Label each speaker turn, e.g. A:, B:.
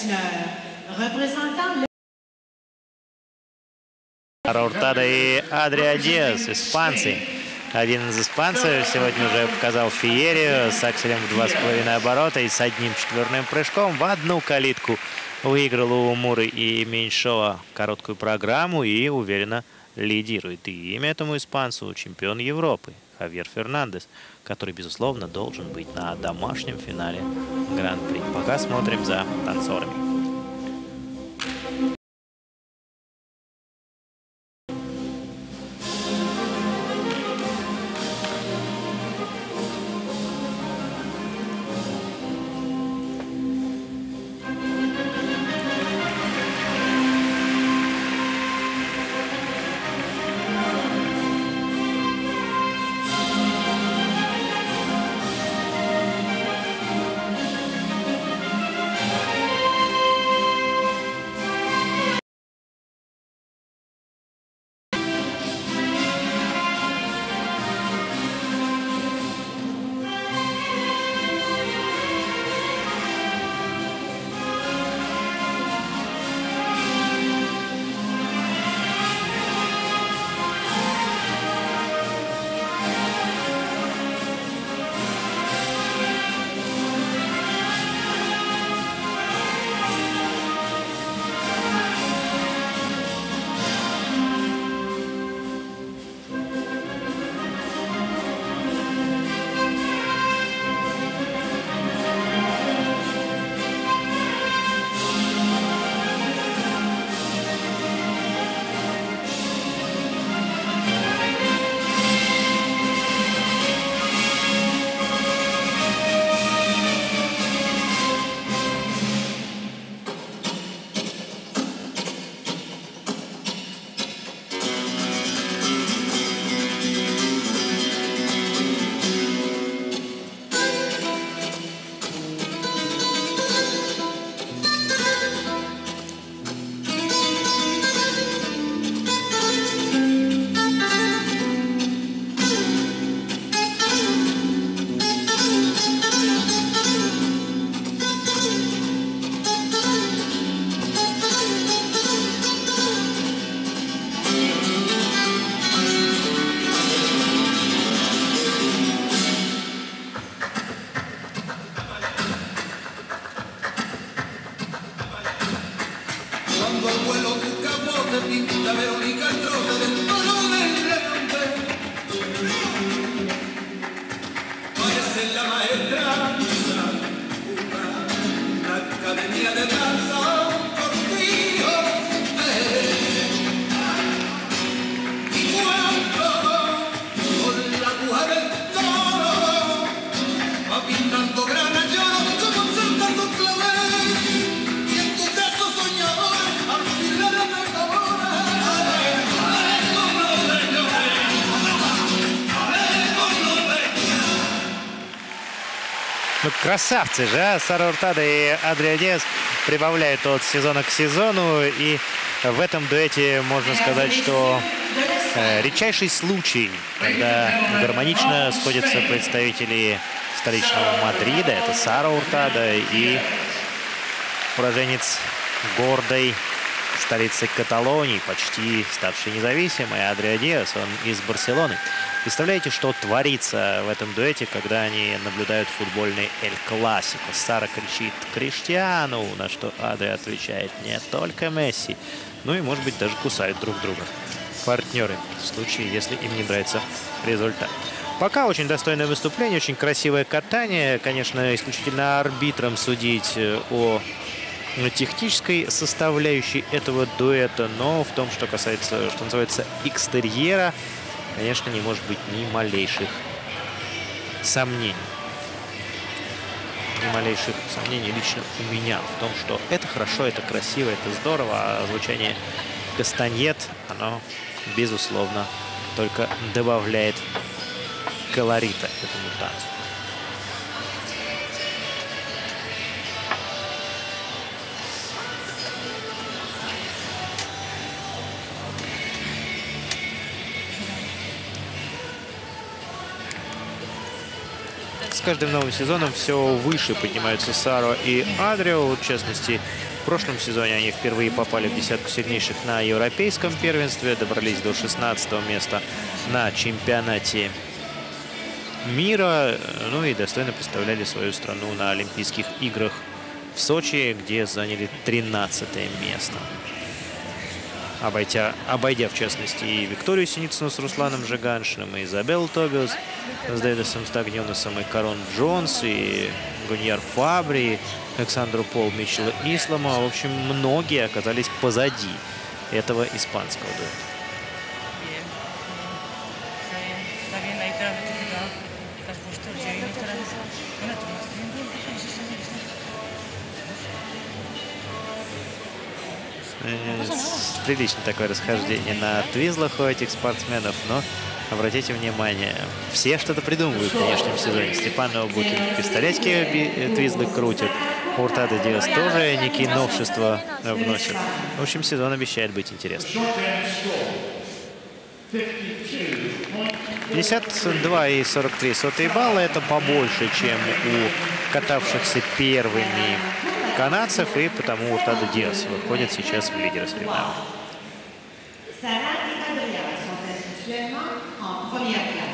A: patineur représentant le...
B: Сара Уртада и Адриа Диас, испанцы. Один из испанцев сегодня уже показал феерию с акселем в 2,5 оборота и с одним четверным прыжком в одну калитку. Выиграл у Муры и Меньшова короткую программу и уверенно лидирует. И имя этому испанцу чемпион Европы Хавьер Фернандес, который, безусловно, должен быть на домашнем финале Гран-при. Пока смотрим за танцорами. Ну, красавцы же, а? Сара Уртада и Адриа Диас прибавляют от сезона к сезону. И в этом дуэте можно сказать, что редчайший случай, когда гармонично сходятся представители столичного Мадрида. Это Сара Уртада и уроженец гордой столицы Каталонии, почти ставшей независимой, Адриа Диас, он из Барселоны. Представляете, что творится в этом дуэте, когда они наблюдают футбольный Эль Классико? Сара кричит «Криштиану», на что Адриа отвечает «Не только Месси». Ну и, может быть, даже кусают друг друга. Партнеры, в случае, если им не нравится результат. Пока очень достойное выступление, очень красивое катание. Конечно, исключительно арбитром судить о технической составляющей этого дуэта, но в том, что касается, что называется, экстерьера, конечно, не может быть ни малейших сомнений. Ни малейших сомнений лично у меня в том, что это хорошо, это красиво, это здорово, а звучание кастаньет, оно, безусловно, только добавляет колорита этому танцу. каждым новым сезоном все выше поднимаются Саро и Адрио. В частности, в прошлом сезоне они впервые попали в десятку сильнейших на европейском первенстве, добрались до 16-го места на чемпионате мира, ну и достойно представляли свою страну на Олимпийских играх в Сочи, где заняли 13-е место. Обойдя, в частности, и Викторию Синицыну с Русланом Жиганшиным, и Изабеллу Тобиус с Дэвидом Стагнионосом, и Карон Джонс, и Гуньяр Фабри, Александру Пол, Митчелла Ислама. В общем, многие оказались позади этого испанского дуэта. Прилично такое расхождение на твизлах у этих спортсменов, но обратите внимание, все что-то придумывают в нынешнем сезоне. Степан Букин в пистолетке твизлы крутит, Хуртадо Диас тоже некие новшества вносит. В общем, сезон обещает быть интересным. 52,43 балла — это побольше, чем у катавшихся первыми канадцев, и потому Хуртадо Диас выходит сейчас в лидеры соревнований.